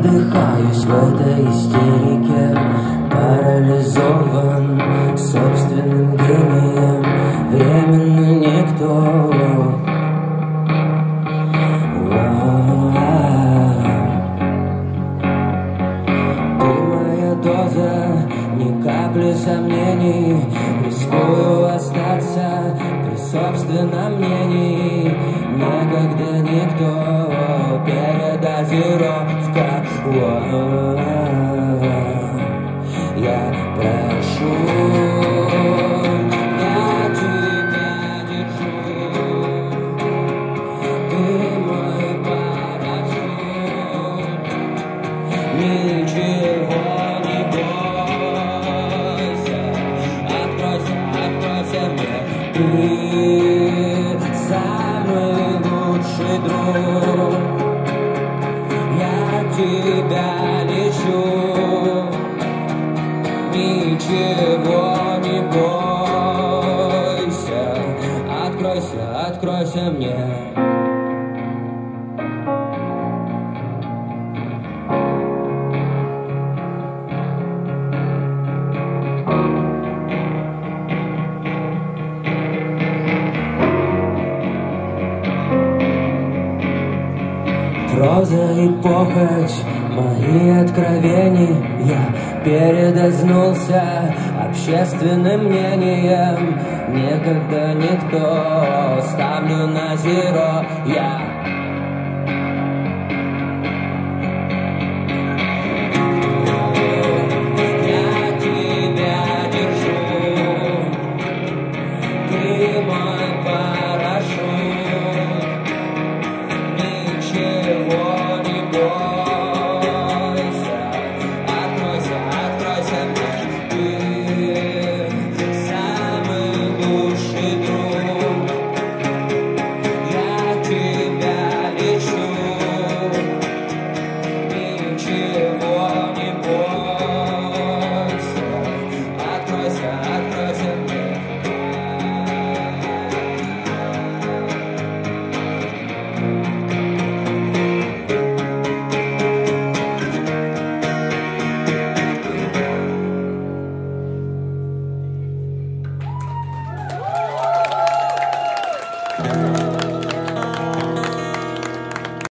задыхаюсь в этой истерике, парализован собственным гением, временно никто. Ты моя доза, ни капли сомнений, рискую остаться при собственном мнении. Некогда никто, передозировка. Я прошу, я тебя держу, ты мой парашют, ничего не бойся, откройся мне, ты самый лучший друг, я тебя лечу. Ничего не бойся, откройся мне. Проза и похоть, мои откровения, я передознулся общественным мнением. Некогда никто, ставлю на зеро, я